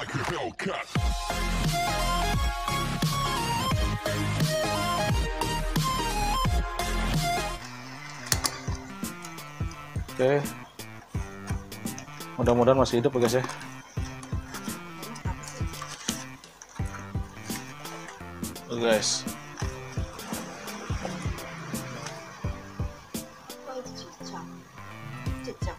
like a Hellcat. Oke, mudah-mudahan masih hidup ya guys ya. Tuh guys, Oh, itu cicak. Cicak.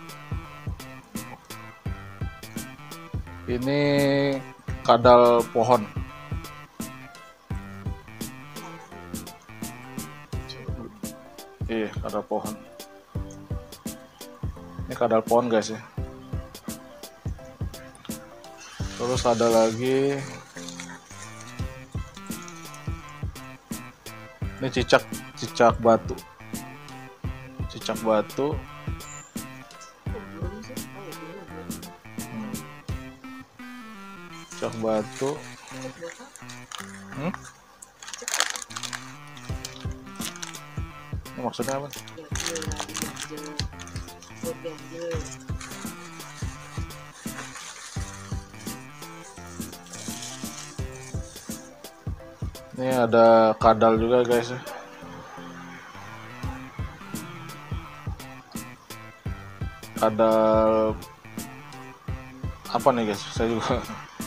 ini kadal pohon. Iya, kadal pohon. Ini kadal pohon guys ya. Terus ada lagi, ini cicak batu. Cicak batu. Oh, belum sih. Oh, iya, belum. Cicak batu. Cicak buat apa? Hmm? Ini maksudnya apa? Ganjel lagi, ganjel. Buat ganjel. Ini ada kadal juga guys ya. Kadal apa nih guys? Saya juga.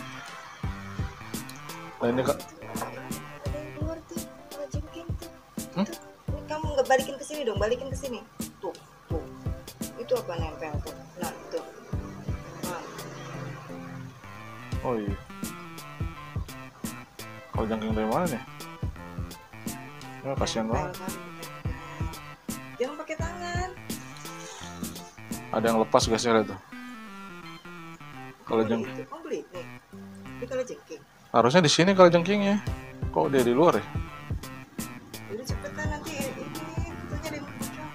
Nah ini kak, Ada yang keluar tuh, jengking tuh. Hmm? Tuh. Ini kamu nggak balikin ke sini dong, balikin ke sini. Tuh, tuh. Itu apa nempel tuh? Nah, tuh. Nah, oh iya. Kalau jangking dari mana nih? Ya kasihan nempel banget. kan. Jangan pakai tangan. Ada yang lepas guys ya itu. Kalau Beli jengking, itu, kamu beli nih. Ini kalau jengking. harusnya di sini kalau jengkingnya. Kok dia di luar ya? Udah cepetan nanti ini fotonya ada yang bocor.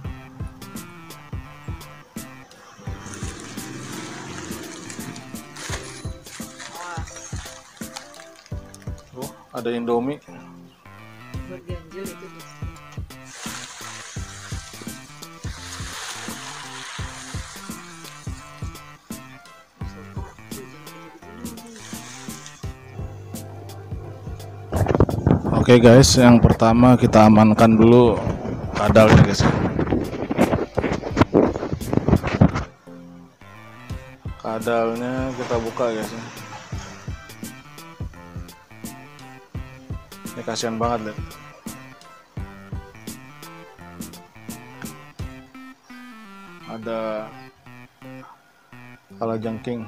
Wah, Oh, ada Indomie. buat ganjel itu guys. Oke guys, yang pertama kita amankan dulu kadalnya guys. Kadalnya kita buka guys. Ini kasihan banget deh. Ada kalajengking.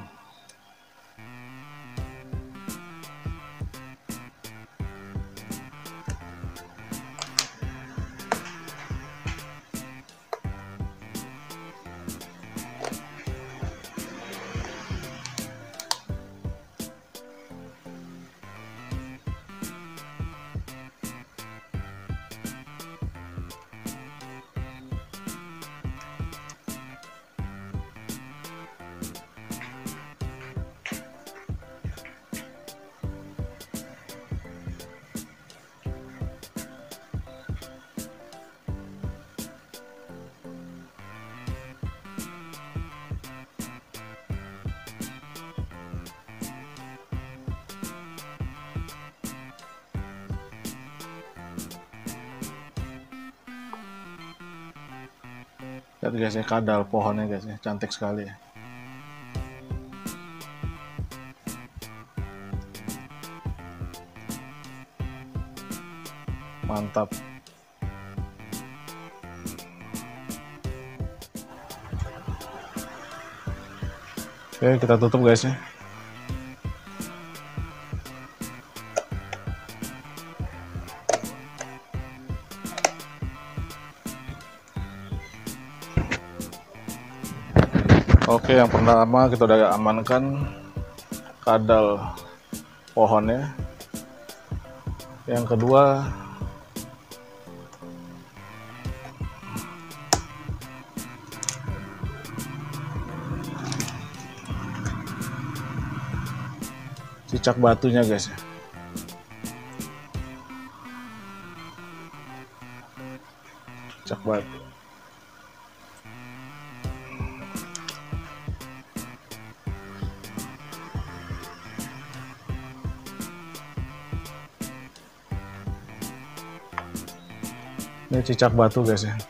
Lihat guys ya, kadal pohonnya guys ya, cantik sekali ya. Mantap. Oke, kita tutup guys ya. Oke, yang pertama kita udah amankan kadal pohonnya. Yang kedua cicak batunya guys ya. Cicak batu. Ini cicak batu guys ya.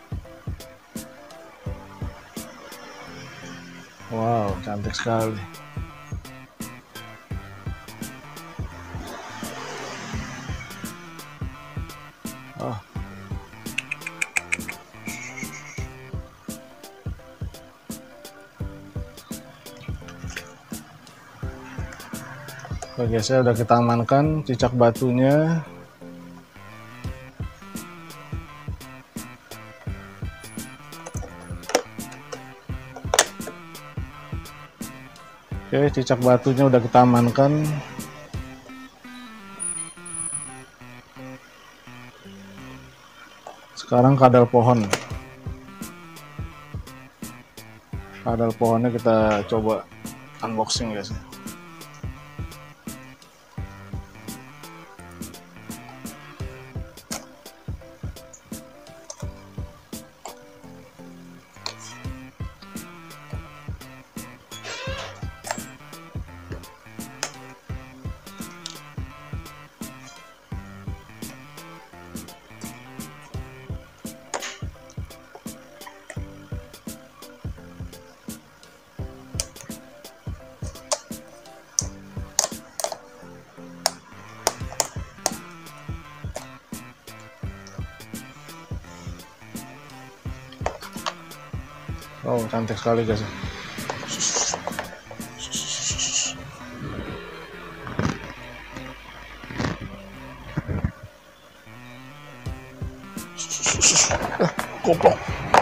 Wow, cantik sekali. Oh. Oke guys ya, udah kita amankan cicak batunya. Oke, cicak batunya udah kita amankan. Sekarang kadal pohon. Kadal pohonnya kita coba unboxing guys. Oh, cantik sekali guys. Goblok.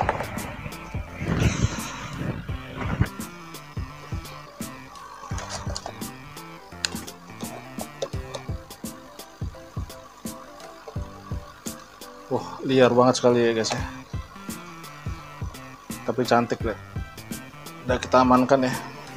Liar banget sekali ya guys ya. Tapi cantik deh. Udah kita amankan ya.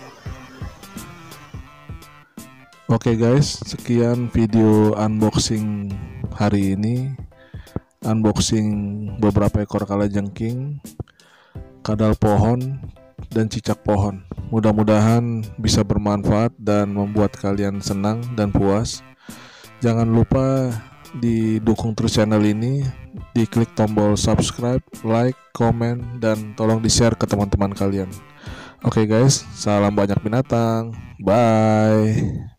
Oke guys, sekian video unboxing hari ini. Unboxing beberapa ekor kalajengking, kadal pohon, dan cicak pohon. Mudah-mudahan bisa bermanfaat dan membuat kalian senang dan puas. Jangan lupa didukung terus channel ini, diklik tombol subscribe, like, komen, dan tolong di-share ke teman-teman kalian. Oke guys, salam banyak binatang. Bye.